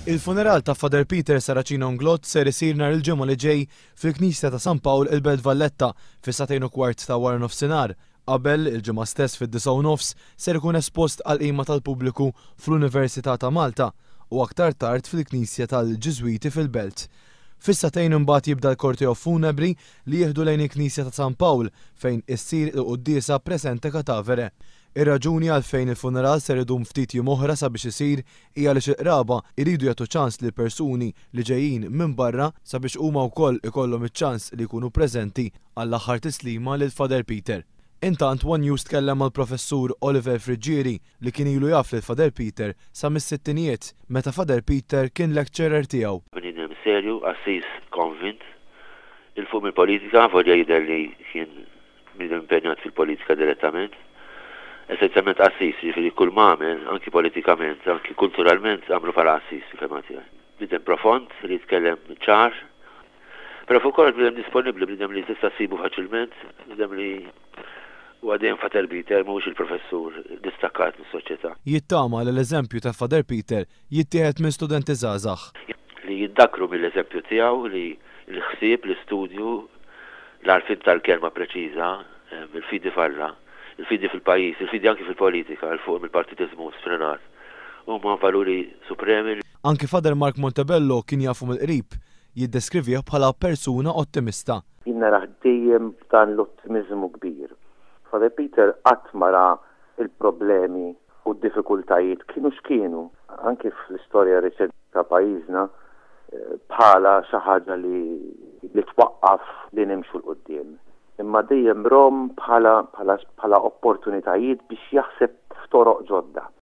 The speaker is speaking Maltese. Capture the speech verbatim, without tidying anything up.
Il-funeral ta' Father Peter Saracino Nglot ser isir nhar il-ġimgħa li ġej fil-Knisja ta' San Pawl il-Belt Valletta fis-satejn u kwart ta' wara nofsinhar. Qabel il-ġimgħa stess fid-disa' u nofs ser ikun espost għal qima tal-pubbliku fl-Università ta' Malta u aktar tard fil-Knisja tal-Ġiżwiti fil-Belt. Fis-satejn imbagħad jibda l-korteo funebri li jieħdu lejn il-Knisja ta' San Pawl fejn issir il-quddiesa presente katavere. Ir-raġuni għalfejn il-funeral ser idum ftit jiem oħra sabiex isir hija li xi qraba jridu jagħtu ċans lil persuni li ġejjin minn barra sabiex huma wkoll ikollhom iċ-ċans li jkunu preżenti għall-aħħar tislima lil Father Peter. Intant One News tkellem mal-professur Oliver Friġġieri li kien ilu jaf lil Father Peter sa mis-sittinijiet meta Father Peter kien lecturer tiegħu. Bniedem serju, assis konvint, il-fuq il-politika vorja jidher li kien bniedem impenjat fil-politika direttament. Essenzjalment assis, jiġifieri kull m'għamel, anki politikament, anki kulturalment, għamlu bħala assis fil-fema tiegħi. Bniedem profond, li jitkellem ċar, però fuq ukoll bniedem disponibbli, bniedem li tista' ssibu faċilment, bniedem li huwa dejjem Father Peter mhuwiex il-professur distakkat mis-soċjetà. Jittama li l-eżempju ta' Father Peter jittieħed minn studenti żgħażagħ. Li jiddakru mill-eżempju tiegħu li l-ħsieb, l-istudju, l-għarfien tal-kelma preċiża, bil-fidi falla. Il-fidi fil-pajis, il-fidi anki fil-politika, il-fuq mill-partitizmu sfrenat. Huma valuri supremi. Anki Father Mark Montebello kien jafu mill-qrib, jiddeskrivih bħala persuna ottimista. Jien naraħ dejjem dan l-ottimizmu kbir. Father Peter qatt mara il-problemi u d-diffikultajiet kienu x'kienu, anki fl-istorja reċenti ta' pajjiżna bħala xi ħaġa li li twaqqaf li nimxu l-qudiem. Imma dejjem rom bħala bħala bħala opportunitajiet biex jaħseb f'toroq ġodda.